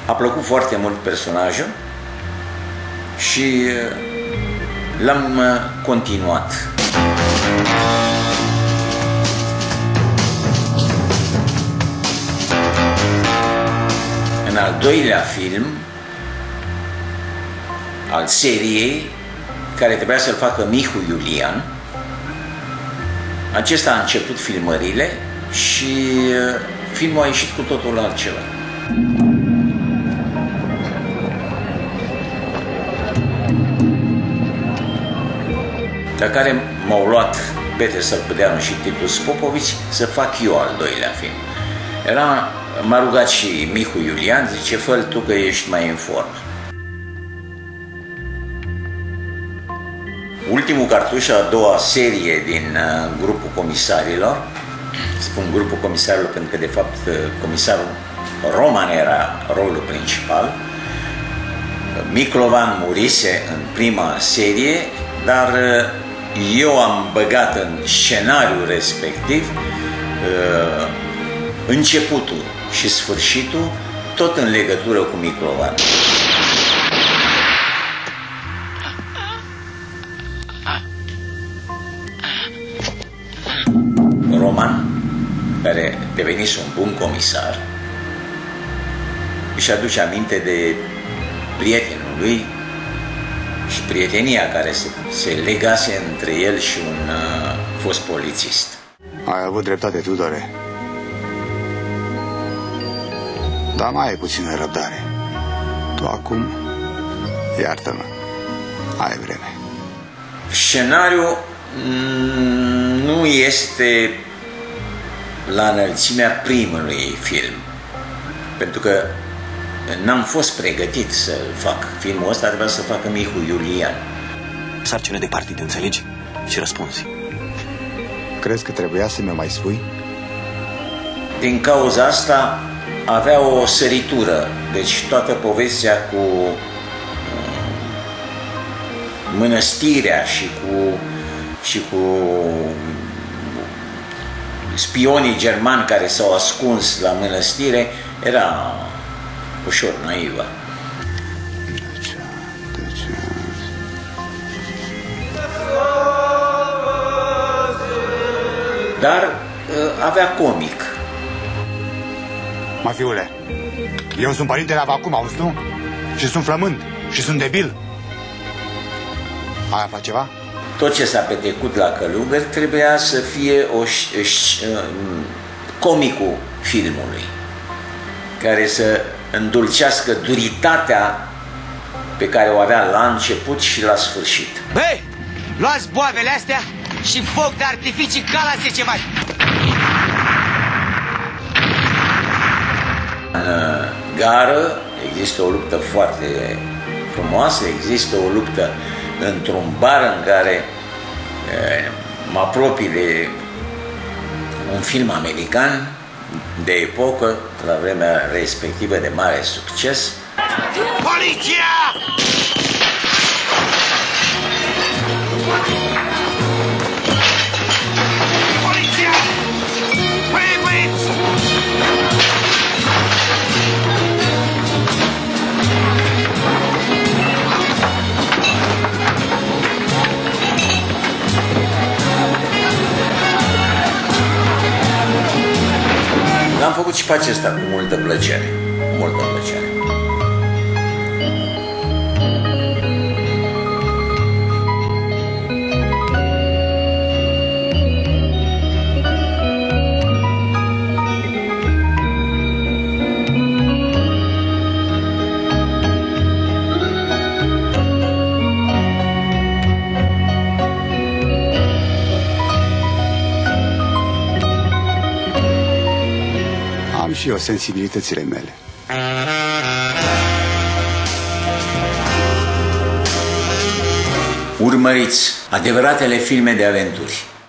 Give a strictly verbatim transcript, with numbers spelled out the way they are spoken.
A plăcut foarte mult personajul și l-am continuat. În al doilea film al seriei, care trebuia să-l facă Mihu Iulian, acesta a început filmările și filmul a ieșit cu totul altceva. La care m-au luat Petre Sălpădeanu și Titus Popovici să fac eu al doilea film. Era, m-a rugat și Mihu Iulian, zice, fă-l tu că ești mai în formă. Ultimul cartuș, a doua serie din uh, grupul comisarilor, spun grupul comisarilor pentru că de fapt comisarul Roman era rolul principal. Miclovan murise în prima serie, dar uh, eu am băgat în scenariul respectiv uh, începutul și sfârșitul, tot în legătură cu Miclovan. Roman, care devenise un bun comisar, își aduce aminte de prietenul lui și prietenia care se, se legase între el și un uh, fost polițist. Ai avut dreptate, Tudore. Dar mai ai puțină răbdare. Tu acum, iartă-mă, ai vreme. Scenariul nu este la înălțimea primului film, pentru că n-am fost pregătit să fac filmul ăsta, trebuia să facă Mihu Iulian. Sarcină de partid, înțelegi? Și răspunzi. Crezi că trebuia să mi-o mai spui? Din cauza asta avea o săritură, deci toată povestea cu mănăstirea și cu, și cu spionii germani care s-au ascuns la mănăstire era ușor naivă. Dar avea comic. Mă, fiule, eu sunt părintele Avacum, auzi tu? Și sunt flământ și sunt debil. Ai aflat ceva? Tot ce s-a petrecut la Călugări trebuia să fie o, comicul filmului, care să îndulcească duritatea pe care o avea la început și la sfârșit. Băi, luați boavele astea și foc de artificii ca la zece mari. În gară există o luptă foarte frumoasă, există o luptă într-un bar în care e, mă apropii de un film american de epocă, la vremea respectivă de mare succes. Poliția! Poliția! Băi, băieți! L-am făcut și pe acesta cu multă plăcere, multă plăcere. Și eu sensibilitățile mele. Urmăriți adevăratele filme de aventuri.